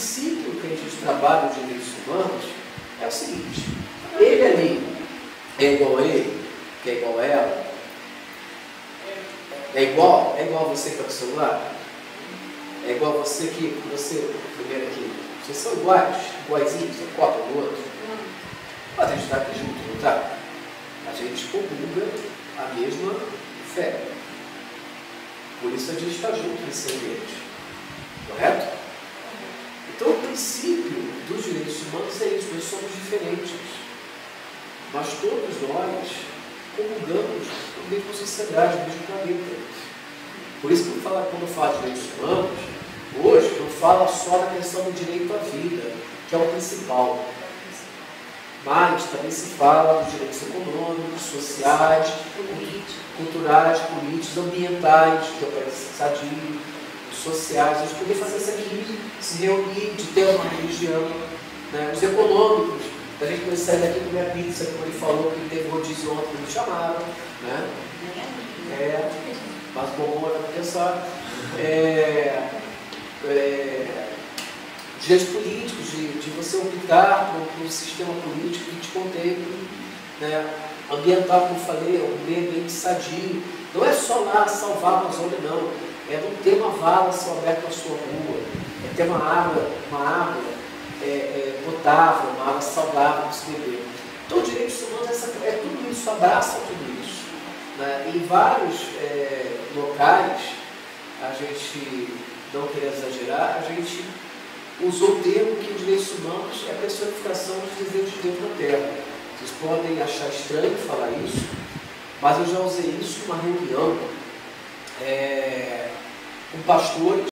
princípio que a gente trabalha os direitos humanos é o seguinte: ele ali é igual a ele, que é igual a ela, é igual a você que está com o celular, é igual a você primeiro aqui, vocês são iguaizinhos, é cópia do outro. Mas a gente está aqui junto, não está? A gente comunga a mesma fé. Por isso a gente está junto nesse ambiente. Correto? Então o princípio dos direitos humanos é isso: nós somos diferentes. Mas todos nós comungamos a mesma sociedade, o mesmo planeta. Por isso que quando eu falo de direitos humanos, hoje não fala só da questão do direito à vida, que é o principal. Mas também se fala dos direitos econômicos, sociais, culturais, políticos, ambientais, que é o país sadio, sociais, a gente poder fazer isso aqui, se reunir, de ter uma religião, né? Os econômicos, da gente poder sair daqui e comer a pizza, como ele falou, que teve rodízio ontem, me chamaram, né? Mas bom, era para pensar. Direitos políticos, de você optar por um sistema político que te contemple, né? Ambiental, como eu falei, é um meio ambiente sadio. Não é só lá salvar a Amazônia, não. É não ter uma vala a céu aberto na sua rua, é ter uma água potável, uma água saudável para se beber. Então, os direitos humanos é tudo isso, abraça tudo isso. Né? Em vários locais, a gente, não querendo exagerar, a gente usou o termo que os direitos humanos é a personificação dos desejos de Deus na Terra. Vocês podem achar estranho falar isso, mas eu já usei isso em uma reunião com pastores